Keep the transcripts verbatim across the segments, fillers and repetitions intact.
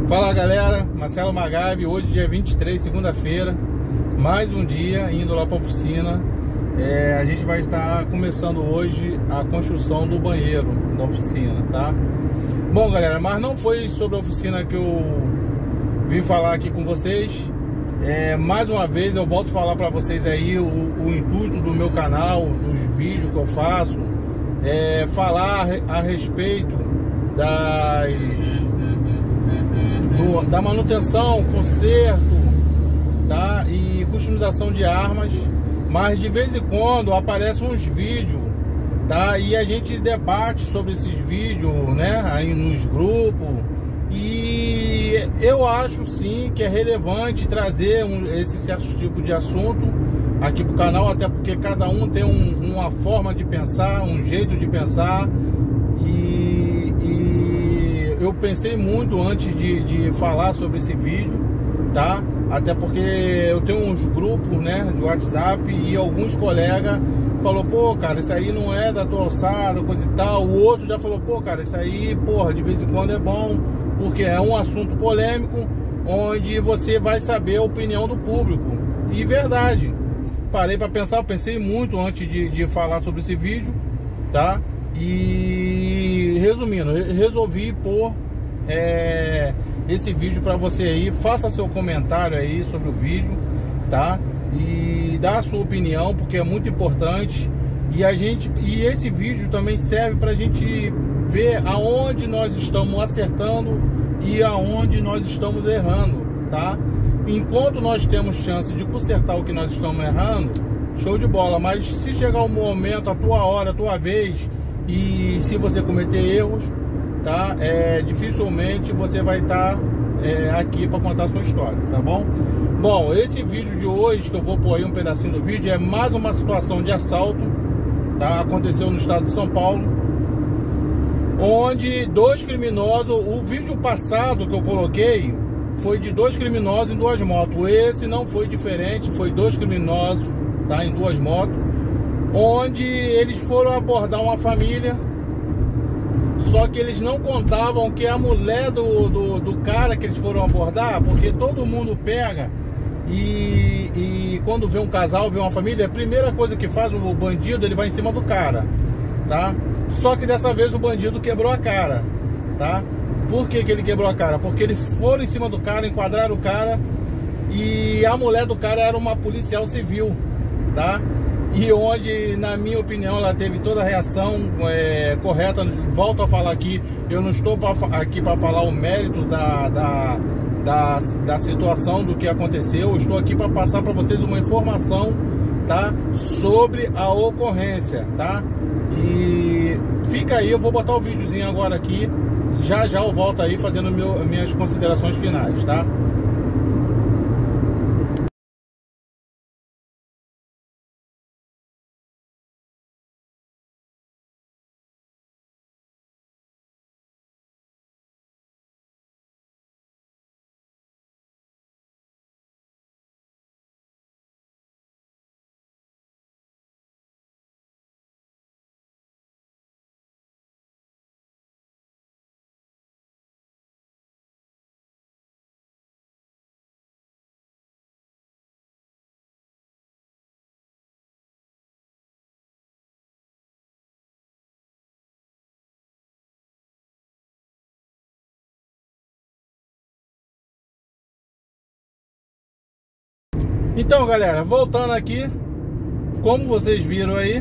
Fala galera, Marcelo Magave, hoje dia vinte e três, segunda-feira, mais um dia indo lá para a oficina. É, a gente vai estar começando hoje a construção do banheiro da oficina, tá? Bom galera, mas não foi sobre a oficina que eu vim falar aqui com vocês. É, mais uma vez eu volto a falar para vocês aí o, o intuito do meu canal, dos vídeos que eu faço, é falar a respeito das... Do, da manutenção, conserto, tá? E customização de armas, mas de vez em quando aparecem uns vídeos, tá? E a gente debate sobre esses vídeos, né? Aí nos grupos. E eu acho sim que é relevante trazer um, esse certo tipo de assunto aqui pro canal, até porque cada um tem um, uma forma de pensar, um jeito de pensar. E, e eu pensei muito antes de, de falar sobre esse vídeo, tá? Até porque eu tenho uns grupos, né, de WhatsApp, e alguns colegas falou, pô, cara, isso aí não é da tua alçada, coisa e tal. O outro já falou, pô, cara, isso aí, porra, de vez em quando é bom, porque é um assunto polêmico, onde você vai saber a opinião do público. E verdade, parei para pensar, eu pensei muito antes de, de falar sobre esse vídeo, tá? E resumindo, resolvi pôr é, esse vídeo para você aí. Faça seu comentário aí sobre o vídeo, tá? E dá a sua opinião, porque é muito importante. E a gente, e esse vídeo também serve para a gente ver aonde nós estamos acertando e aonde nós estamos errando, tá? Enquanto nós temos chance de consertar o que nós estamos errando, show de bola. Mas se chegar o momento, a tua hora, a tua vez, e se você cometer erros, tá? É, dificilmente você vai estar é, aqui para contar a sua história, tá bom? Bom, esse vídeo de hoje, que eu vou pôr aí um pedacinho do vídeo, é mais uma situação de assalto, tá? Aconteceu no estado de São Paulo, onde dois criminosos, o vídeo passado que eu coloquei foi de dois criminosos em duas motos. Esse não foi diferente, foi dois criminosos, tá? Em duas motos, onde eles foram abordar uma família, só que eles não contavam que a mulher do, do, do cara que eles foram abordar, porque todo mundo pega e, e quando vê um casal, vê uma família, a primeira coisa que faz o bandido, ele vai em cima do cara, tá? Só que dessa vez o bandido quebrou a cara, tá? Por que que ele quebrou a cara? Porque eles foram em cima do cara, enquadraram o cara, e a mulher do cara era uma policial civil, tá? E onde, na minha opinião, ela teve toda a reação é, correta. Volto a falar aqui, eu não estou pra, aqui para falar o mérito da, da, da, da situação, do que aconteceu. Eu estou aqui para passar para vocês uma informação, tá? Sobre a ocorrência, tá? E fica aí, eu vou botar o videozinho agora aqui. Já já eu volto aí fazendo meu, minhas considerações finais, tá? Então galera, voltando aqui, como vocês viram aí,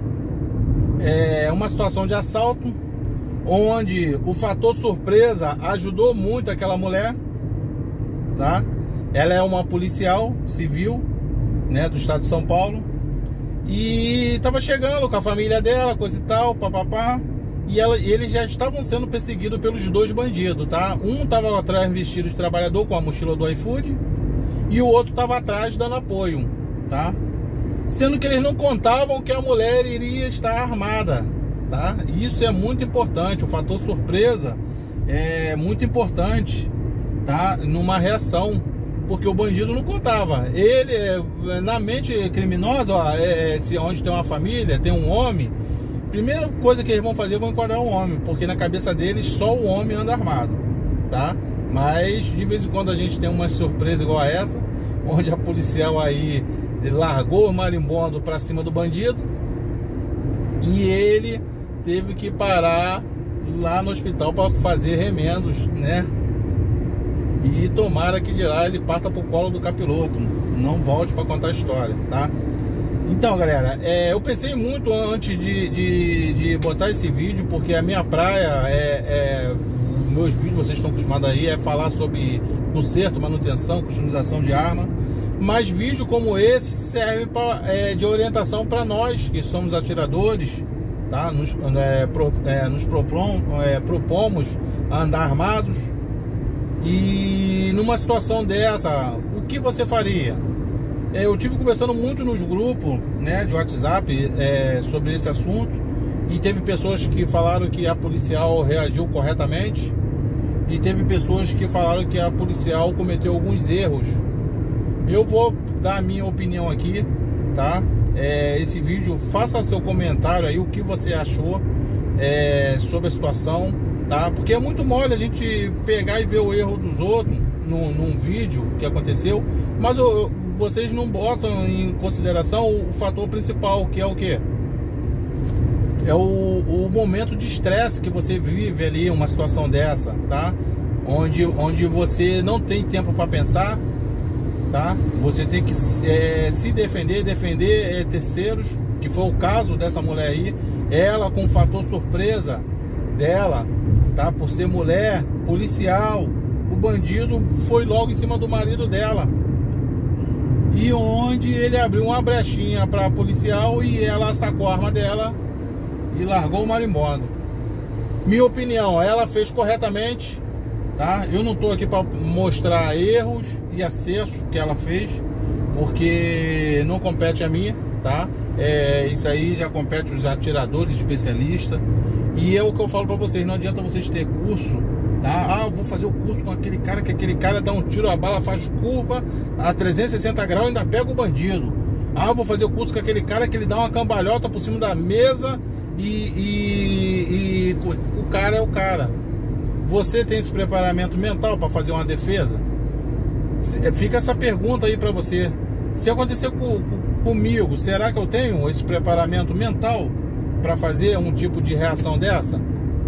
é uma situação de assalto, onde o fator surpresa ajudou muito aquela mulher, tá? Ela é uma policial civil, né, do estado de São Paulo, e tava chegando com a família dela, coisa e tal, papapá, e ela, eles já estavam sendo perseguidos pelos dois bandidos, tá? Um tava atrás vestido de trabalhador com a mochila do iFood, e o outro estava atrás dando apoio, tá? Sendo que eles não contavam que a mulher iria estar armada, tá? Isso é muito importante, o fator surpresa é muito importante, tá? Numa reação, porque o bandido não contava. Ele, na mente criminosa, ó, é, se onde tem uma família, tem um homem, primeira coisa que eles vão fazer, vão enquadrar um homem, porque na cabeça deles só o homem anda armado, tá? Mas de vez em quando a gente tem uma surpresa igual a essa, onde a policial aí largou o marimbondo pra cima do bandido e ele teve que parar lá no hospital para fazer remendos, né? E tomara que de lá ele parta pro colo do capiroto, não volte para contar a história, tá? Então, galera, é, eu pensei muito antes de, de, de botar esse vídeo, porque a minha praia é, é meus vídeos, vocês estão acostumados aí, é falar sobre conserto, manutenção, customização de arma. Mas vídeo como esse serve pra, é, de orientação para nós que somos atiradores, tá? Nos, é, pro, é, nos propom, é, propomos a andar armados. E numa situação dessa, o que você faria? Eu tive conversando muito nos grupos, né, de WhatsApp é, sobre esse assunto, e teve pessoas que falaram que a policial reagiu corretamente e teve pessoas que falaram que a policial cometeu alguns erros. Eu vou dar a minha opinião aqui, tá? É, esse vídeo, faça seu comentário aí, o que você achou é, sobre a situação, tá? Porque é muito mole a gente pegar e ver o erro dos outros num, num vídeo que aconteceu, mas eu, vocês não botam em consideração o fator principal, que é o quê? É o, o momento de estresse que você vive ali, uma situação dessa, tá? Onde, onde você não tem tempo para pensar, tá? Você tem que é, se defender, defender é, terceiros, que foi o caso dessa mulher aí. Ela, com o fator surpresa dela, tá? Por ser mulher, policial, o bandido foi logo em cima do marido dela. E onde ele abriu uma brechinha para policial e ela sacou a arma dela e largou o marimbondo. Minha opinião, ela fez corretamente, tá? Eu não tô aqui para mostrar erros e acertos que ela fez, porque não compete a mim, tá? É, isso aí já compete os atiradores, especialistas. E é o que eu falo para vocês, não adianta vocês ter curso, tá? Ah, eu vou fazer o curso com aquele cara, que aquele cara dá um tiro, a bala faz curva a trezentos e sessenta graus e ainda pega o bandido. Ah, eu vou fazer o curso com aquele cara que ele dá uma cambalhota por cima da mesa e, e, e o cara é o cara. Você tem esse preparamento mental para fazer uma defesa? Fica essa pergunta aí para você. Se acontecer com, com, comigo, será que eu tenho esse preparamento mental para fazer um tipo de reação dessa?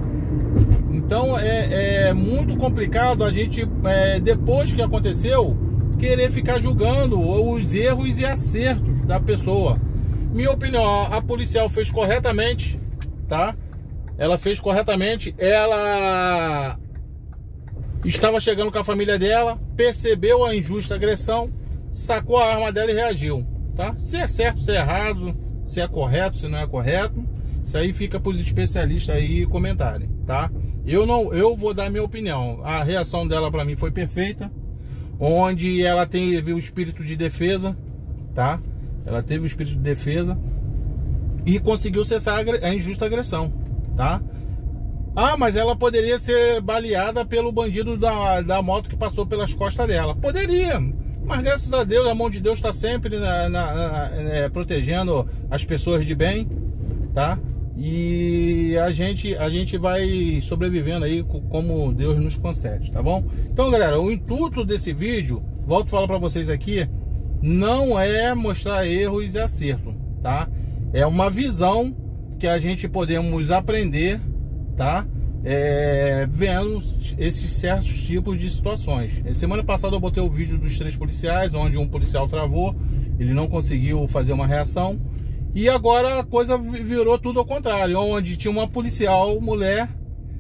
Então é, é muito complicado a gente, é, depois que aconteceu, querer ficar julgando os erros e acertos da pessoa. Minha opinião, a policial fez corretamente, tá? Ela fez corretamente. Ela estava chegando com a família dela, percebeu a injusta agressão, sacou a arma dela e reagiu, tá? Se é certo, se é errado, se é correto, se não é correto, isso aí fica para os especialistas aí comentarem, tá? Eu não, eu vou dar minha opinião. A reação dela para mim foi perfeita, onde ela teve o espírito de defesa, tá? Ela teve o espírito de defesa e conseguiu cessar a injusta agressão, tá? Ah, mas ela poderia ser baleada pelo bandido da, da moto que passou pelas costas dela. Poderia, mas graças a Deus, a mão de Deus está sempre na, na, na, é, protegendo as pessoas de bem, tá? E a gente, a gente vai sobrevivendo aí como Deus nos concede, tá bom? Então, galera, o intuito desse vídeo, volto a falar para vocês aqui, não é mostrar erros e acertos, tá? É uma visão que a gente podemos aprender, tá? É, vendo esses certos tipos de situações. Semana passada eu botei o vídeo dos três policiais, onde um policial travou, ele não conseguiu fazer uma reação. E agora a coisa virou tudo ao contrário, onde tinha uma policial mulher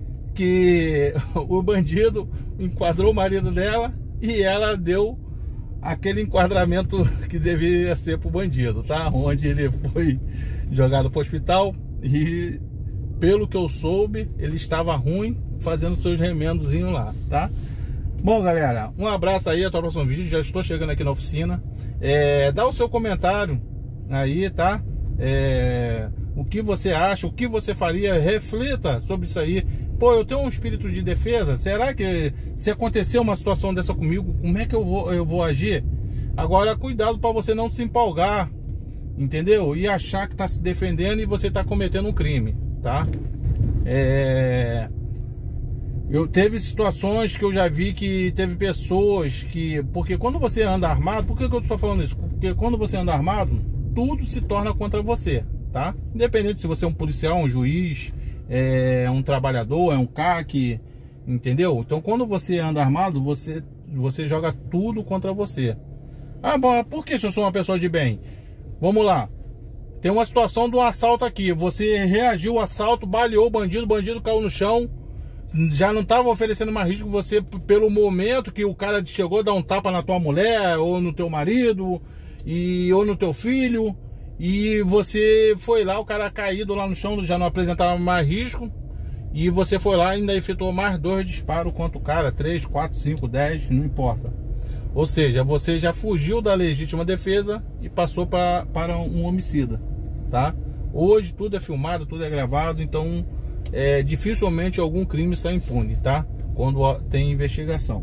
que o bandido enquadrou o marido dela e ela deu aquele enquadramento que deveria ser pro bandido, tá? Onde ele foi jogado pro hospital e, pelo que eu soube, ele estava ruim, fazendo seus remendozinhos lá, tá? Bom, galera, um abraço aí, até o próximo vídeo. Já estou chegando aqui na oficina. É, dá o seu comentário aí, tá? É, o que você acha, o que você faria, reflita sobre isso aí. Pô, eu tenho um espírito de defesa, será que se acontecer uma situação dessa comigo, como é que eu vou, eu vou agir? Agora, cuidado para você não se empolgar, entendeu? E achar que está se defendendo e você está cometendo um crime, tá? É... Eu teve situações que eu já vi que teve pessoas que... Porque quando você anda armado... Por que, que eu estou falando isso? Porque quando você anda armado, tudo se torna contra você, tá? Independente se você é um policial, um juiz, é um trabalhador, é um C A C, entendeu? Então quando você anda armado, você, você joga tudo contra você. Ah, bom, por que se eu sou uma pessoa de bem? Vamos lá. Tem uma situação de um assalto aqui. Você reagiu ao assalto, baleou o bandido, o bandido caiu no chão. Já não estava oferecendo mais risco, você, pelo momento que o cara chegou a dar um tapa na tua mulher, ou no teu marido, e, ou no teu filho, e você foi lá, o cara caído lá no chão, já não apresentava mais risco, e você foi lá e ainda efetuou mais dois disparos contra o cara, três, quatro, cinco, dez, não importa. Ou seja, você já fugiu da legítima defesa e passou pra, para um homicida, tá? Hoje tudo é filmado, tudo é gravado, então... É, dificilmente algum crime sai impune, tá? Quando ó, tem investigação,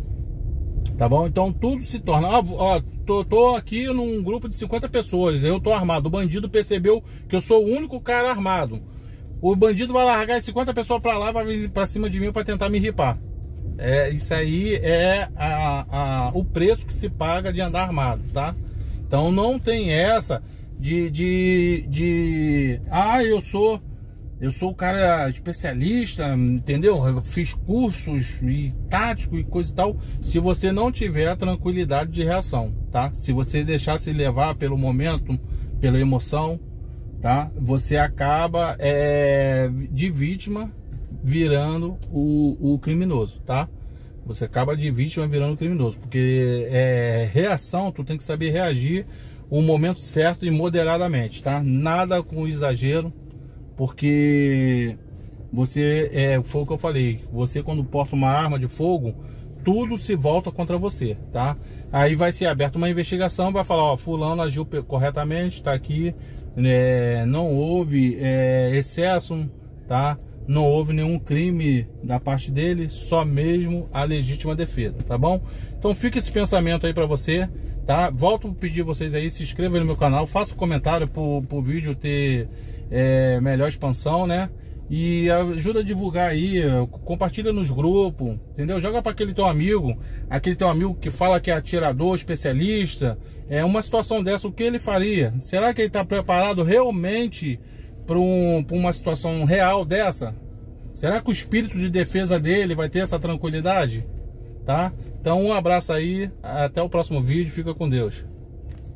tá bom? Então tudo se torna... Ó, ó, tô, tô aqui num grupo de cinquenta pessoas, eu tô armado. O bandido percebeu que eu sou o único cara armado. O bandido vai largar as cinquenta pessoas pra lá, vai vir pra cima de mim pra tentar me ripar. É, isso aí é a, a, o preço que se paga de andar armado, tá? Então não tem essa de... de, de ah, eu sou... Eu sou o cara especialista, entendeu? Eu fiz cursos e tático e coisa e tal. Se você não tiver a tranquilidade de reação, tá? Se você deixar se levar pelo momento, pela emoção, tá? Você acaba é, de vítima virando o, o criminoso, tá? Você acaba de vítima virando o criminoso. Porque é, reação, tu tem que saber reagir o momento certo e moderadamente, tá? Nada com exagero. Porque você, é, foi o que eu falei, você quando porta uma arma de fogo, tudo se volta contra você, tá? Aí vai ser aberta uma investigação, vai falar, ó, fulano agiu corretamente, tá aqui, é, não houve é, excesso, tá? Não houve nenhum crime da parte dele, só mesmo a legítima defesa, tá bom? Então fica esse pensamento aí pra você, tá? Volto a pedir vocês aí, se inscrevam no meu canal, faça um comentário pro, pro vídeo ter... É, melhor expansão, né? E ajuda a divulgar aí, compartilha nos grupos, entendeu? Joga para aquele teu amigo, aquele teu amigo que fala que é atirador, especialista. É uma situação dessa, o que ele faria? Será que ele está preparado realmente para um, para uma situação real dessa? Será que o espírito de defesa dele vai ter essa tranquilidade? Tá? Então um abraço aí, até o próximo vídeo, fica com Deus.